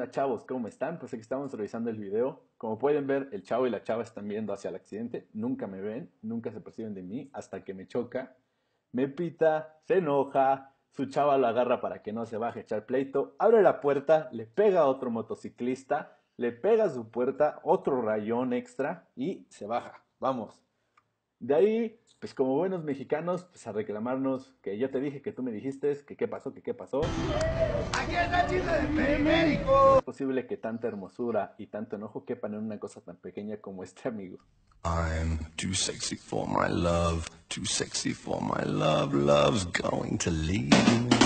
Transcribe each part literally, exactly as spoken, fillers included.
onda, chavos? ¿Cómo están? Pues aquí estamos revisando el video. Como pueden ver, el chavo y la chava están viendo hacia el accidente. Nunca me ven, nunca se perciben de mí hasta que me choca. Me pita, se enoja, su chava lo agarra para que no se baje a echar pleito. Abre la puerta, le pega a otro motociclista, le pega a su puerta, otro rayón extra y se baja. Vamos. De ahí, pues como buenos mexicanos, pues a reclamarnos que yo te dije, que tú me dijiste, que qué pasó, que qué pasó. ¡Aquí está el chiste de Perimérico! Es posible que tanta hermosura y tanto enojo quepan en una cosa tan pequeña como este amigo. I'm too sexy for my love, too sexy for my love, love's going to leave me.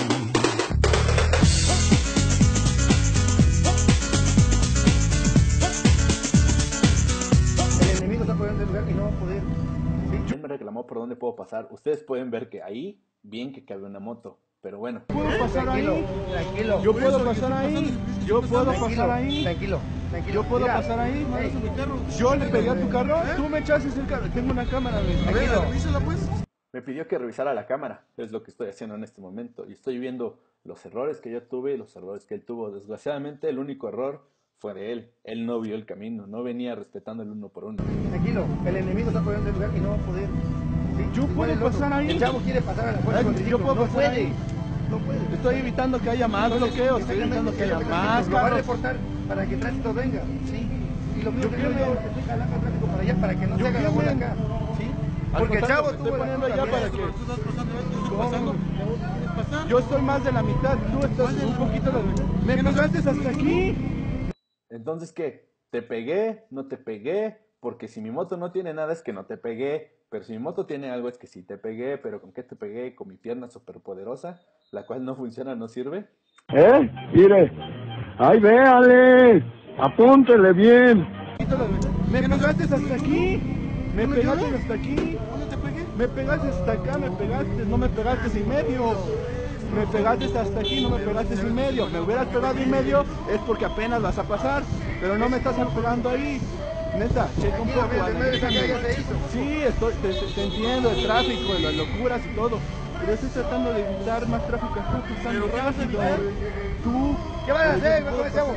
El enemigo está poniendo el lugar y no va a poder. ¿Sí? Él me reclamó por dónde puedo pasar. Ustedes pueden ver que ahí, bien que cabe una moto. Pero bueno. ¿Puedo pasar Tranquilo, ahí? tranquilo. Yo puedo pasar ahí. Yo puedo Tranquilo, pasar ahí. Tranquilo, tranquilo. Yo puedo Mira, pasar ahí. hey, Yo le pegué a tu carro. Tú me echaste el carro. Tengo una cámara, güey. tranquilo. Me pidió que revisara la cámara. Es lo que estoy haciendo en este momento. Y estoy viendo los errores que yo tuve y los errores que él tuvo. Desgraciadamente, el único error fue de él. Él no vio el camino. No venía respetando el uno por uno. Tranquilo, el enemigo está poniendo el lugar y no va a poder. ¿Sí? Yo puedo ¿Cuál es el otro? pasar ahí. El chavo quiere pasar a la fuerza Ay, con yo triciclo. puedo No pasar puede. ahí. No puede. Estoy evitando que haya más bloqueos. Estoy evitando que haya más Lo va a carros. reportar para que el tránsito venga. Sí. Y lo mismo Yo que yo quiero- que estoy jalando el tráfico para allá para que no Yo se haga la quiero- bola acá. ¿Sí? Al Porque el contrario, chavo me estoy tuvo la poniendo culpa, allá mira. para que... ¿Cómo? Yo estoy más de la mitad. Tú estás un poquito de... Me pegaste hasta aquí. Entonces, ¿qué? ¿Te pegué? ¿No te pegué? Porque si mi moto no tiene nada es que no te pegué. Pero si mi moto tiene algo es que sí te pegué. Pero ¿con qué te pegué? Con mi pierna superpoderosa, la cual no funciona, no sirve. ¿Eh? Mire, ahí véale, apúntele bien. Me pegaste hasta aquí. Me pegaste hasta aquí. ¿Dónde te pegué? Me pegaste hasta acá, me pegaste, no me pegaste sin medio. Me pegaste hasta aquí, no me pegaste sin medio. Me hubieras pegado en medio es porque apenas vas a pasar, pero no me estás pegando ahí. Neta, checa un poco. Mira, el medio de esa calle ya analízame. se hizo. Sí, estoy, te, te- te entiendo, el tráfico, las locuras y todo. Pero estoy tratando de evitar más tráfico acá, pasando rápido. Tú. ¿Qué van a hacer, güey, chavo?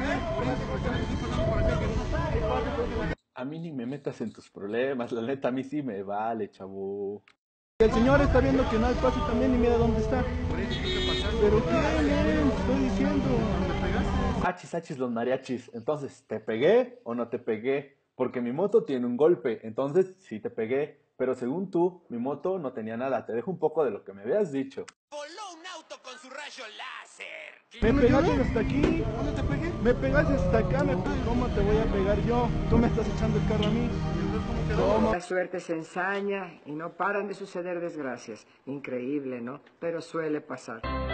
A mí ni me metas en tus problemas. La neta, a mí sí me vale, chavo. El señor está viendo que no hay paso también y mira dónde está. Pero qué, men, estoy diciendo. Achis, achis, los mariachis. Entonces, ¿te pegué o no te pegué? Porque mi moto tiene un golpe. Entonces, sí te pegué. Pero según tú, mi moto no tenía nada. Te dejo un poco de lo que me habías dicho. Voló un auto con su rayo láser. Me pegaste hasta aquí. ¿Dónde te pegué? Me pegaste hasta acá. Me... ¿Cómo te voy a pegar yo? Tú me estás echando el carro a mí. ¿Cómo? La suerte se ensaña y no paran de suceder desgracias. Increíble, ¿no? Pero suele pasar.